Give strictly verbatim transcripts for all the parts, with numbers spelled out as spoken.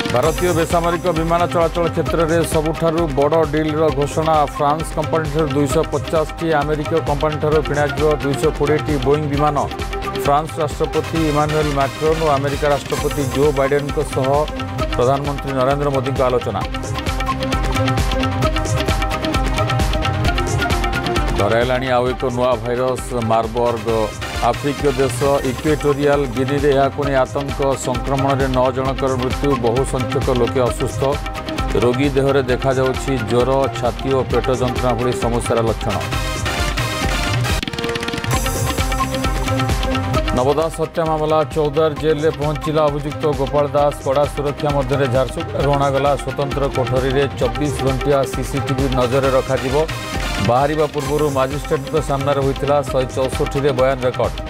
भारतीय बेसामरिक विमान चलाचल क्षेत्र में सबुठारु बड़ डिल्र घोषणा फ्रांस कंपानी दुईश पचास टी अमेरिक कंपानी किणाଯିव दुईश कोड़े टी बोईंग विमान फ्रांस राष्ट्रपति इमानुएल मैक्रोन और अमेरिका राष्ट्रपति जो बाइडेन सह प्रधानमंत्री नरेंद्र मोदी का आलोचना। धराइलाणी आउ एक नुआ भाइरस मार्बर्ग आफ्रिकीय देश इक्वेटोरियल गिनी रे नहीं आतंक संक्रमण में नौ जनकर मृत्यु बहु संख्यक लोके असुस्थ रोगी देहरे देखा जाउछि ज्वर छाती और पेट जंत्रणा भली समस्यार लक्षण। नवदास हत्या मामला चौदार जेल में पहुंचला अभियुक्त गोपाल दास कड़ा सुरक्षा मध्य झारसुगुड़ा अणागला स्वतंत्र कोठरी में चौबीस घंटिया सीसीटीवी नजर रखा बाहर पूर्व मजिस्ट्रेट सामने होता शहे चौसठी बयान रेकर्ड।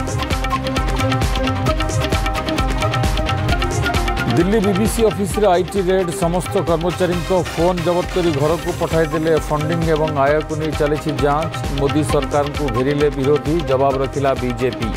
दिल्ली बीबीसी ऑफिस रे आईटी रेड समस्त कर्मचारी फोन जबत कर घर को पठाईदेले फंडिंग एवं आय को नहीं चली जांच मोदी सरकार को घेरिले विरोधी जवाब रखिला बीजेपी।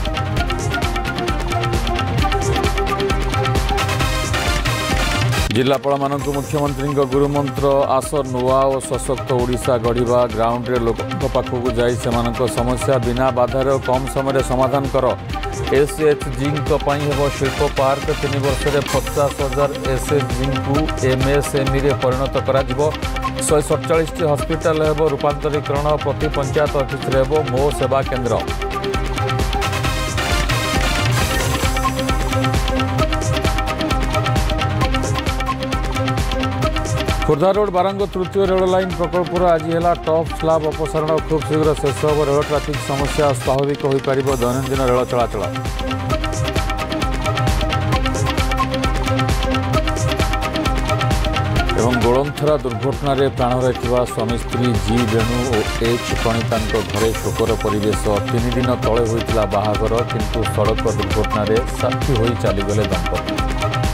जिलापाल मानक मुख्यमंत्री गुरुमंत्र आस नुआ और सशक्त ओडिशा गढ़ा ग्राउंड रे लोक पाखक जाई सेमानक समस्या बिना बाधार कम समय समाधान कर एसएचजी हेब शिल्प पार्क तीन वर्ष में पचास हजार एसएचजी को एमएसएमई रे परिणत करा शहे सड़चाश टी हस्पिटाल हेब रूपांतरीकरण प्रति पंचायत ऑफिस हेब मो सेवा केन्द्र। खोर्धा रोड बारंग तृतीय रेल लाइन प्रकल्पर आज है टॉप स्लाब अपसारण खूब शीघ्र शेष हो रेल ट्राफिक समस्या स्वाभाविक हो पार दैनंदिन रेल चलाचल। एवं गोलंथरा दुर्घटना प्राण हराइथिबा स्वामी स्त्री जी वेणु और एच प्रणीता घरे शोकर परिवेश तीन दिन तले होइतिला बाहागर किंतु सड़क दुर्घटना साथी होई चलीगले दंपति।